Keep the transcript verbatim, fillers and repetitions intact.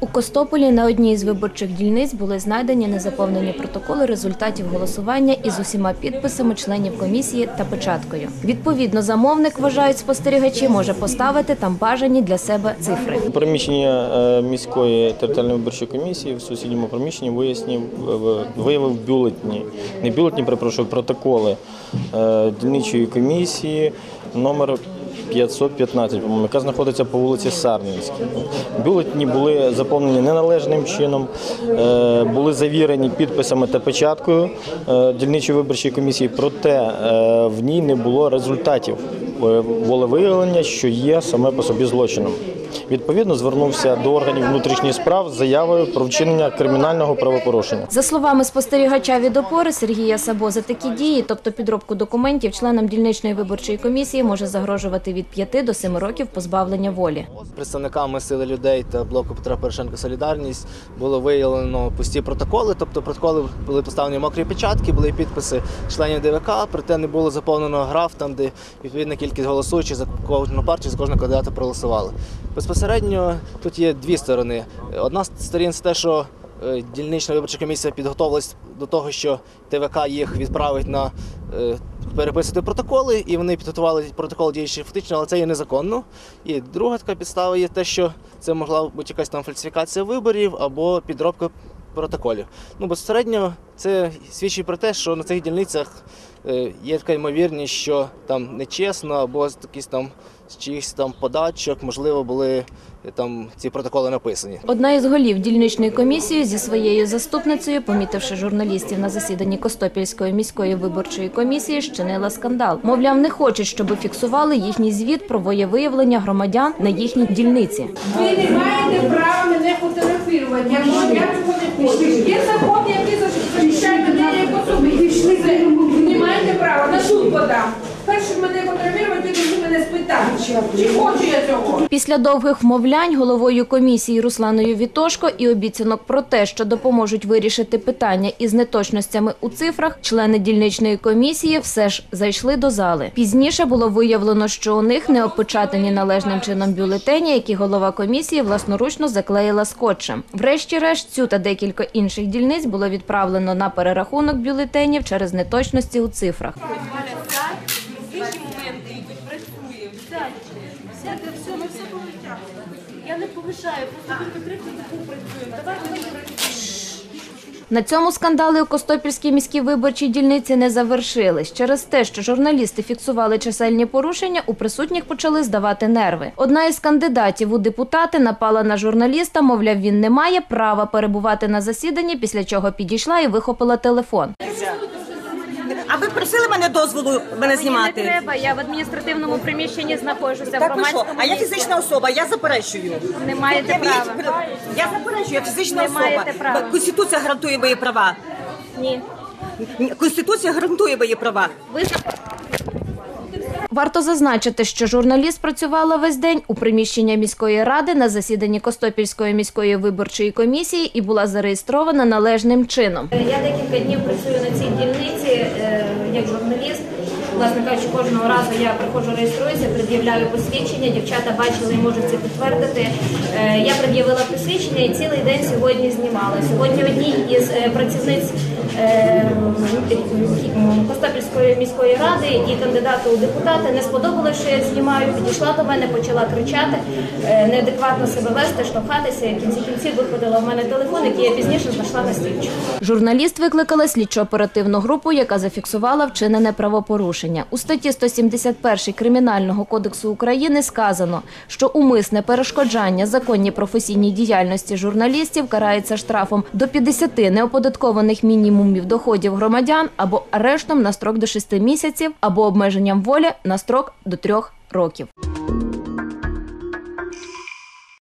У Костополі на одній із виборчих дільниць були знайдені незаповнені протоколи результатів голосування із усіма підписами членів комісії та печаткою. Відповідно, замовник, вважають спостерігачі, може поставити там бажані для себе цифри. У приміщенні міської територіальної виборчої комісії в сусідньому приміщенні вияснив, виявив бюлетні, не бюлетні, перепрошую, протоколи дільничої комісії номер п'ятсот п'ятнадцять, яка знаходиться по вулиці Сарненській. Бюлетні були заповнені неналежним чином, були завірені підписами та печаткою дільничої виборчої комісії, проте в ній не було результатів волевиявлення, що є саме по собі злочином. Відповідно, звернувся до органів внутрішніх справ з заявою про вчинення кримінального правопорушення. За словами спостерігача від «Опори» Сергія Сабо, за такі дії, тобто підробку документів, членам дільничної виборчої комісії може загрожувати від п'яти до семи років позбавлення волі. Представниками «Сили людей» та блоку Петра Порошенка «Солідарність» було виявлено пусті протоколи, тобто протоколи були поставлені мокрі печатки, були підписи членів Д В К, проте не було заповнено граф, там де відповідна кількість голосуючих за кожну партію, за кожного кандидата проголосували. Безпосередньо тут є дві сторони. Одна з сторін – це те, що дільнична виборча комісія підготовилась до того, що Т В К їх відправить на переписувати протоколи, і вони підготували протокол діючий фактично, але це є незаконно. І друга така підстава є те, що це могла бути якась там фальсифікація виборів або підробка протоколів. Ну, безпосередньо це свідчить про те, що на цих дільницях є така ймовірність, що там нечесно або з якихось там з чиїхсь там подачок, можливо, були там ці протоколи написані. Одна із голів дільничної комісії зі своєю заступницею, помітивши журналістів на засіданні Костопільської міської виборчої комісії, щинила скандал. Мовляв, не хочуть, щоб фіксували їхній звіт про волевиявлення громадян на їхній дільниці. Ви не маєте права мене фотографувати, я цього не хочу. Є закон, який захищає мене як особи. Ви не маєте права, на суд подам. Перше мене фотографувати, тоді мене спитати, чи хочу я цього. Після довгих вмовлянь головою комісії Русланою Вітошко і обіцянок про те, що допоможуть вирішити питання із неточностями у цифрах, члени дільничної комісії все ж зайшли до зали. Пізніше було виявлено, що у них не опечатані належним чином бюлетені, які голова комісії власноручно заклеїла скотчем. Врешті-решт, цю та декілька інших дільниць було відправлено на перерахунок бюлетенів через неточності у цифрах. Я не повишаю, просто потрібно таку працюємо. Давай ми На цьому скандали у Костопільській міській виборчій дільниці не завершились. Через те, що журналісти фіксували чисельні порушення, у присутніх почали здавати нерви. Одна із кандидатів у депутати напала на журналіста, мовляв, він не має права перебувати на засіданні, після чого підійшла і вихопила телефон. А ви просили мене дозволу мене знімати? Не треба, я в адміністративному приміщенні знаходжуся, в Так ви що? громадському А я місці. фізична особа, я заперечую. Не маєте права. Я заперечую, я фізична Не особа. маєте права. Конституція гарантує мої права. Ні. Конституція гарантує мої права. Ви... Варто зазначити, що журналіст працювала весь день у приміщенні міської ради на засіданні Костопільської міської виборчої комісії і була зареєстрована належним чином. Я декілька днів працюю на цій дільниці як журналіст. Власне кажучи, кожного разу я приходжу, реєструюся, пред'являю посвідчення, дівчата бачили і можуть це підтвердити. Я пред'явила посвідчення і цілий день сьогодні знімала. Сьогодні одній із працівниць Костопільської міської ради і кандидату у депутати не сподобалося, що я знімаю, підійшла до мене, почала кричати, неадекватно себе вести, штовхатися, і в кінці кінців виходила в мене телефон, який я пізніше знайшла на стільчику. Журналіст викликала слідчо-оперативну групу, яка зафіксувала вчинене правопорушення. У статті сто сімдесят першій Кримінального кодексу України сказано, що умисне перешкоджання законній професійній діяльності журналістів карається штрафом до п'ятдесяти неоподаткованих мінімумів доходів громадян або арештом на строк до шести місяців, або обмеженням волі на строк до трьох років.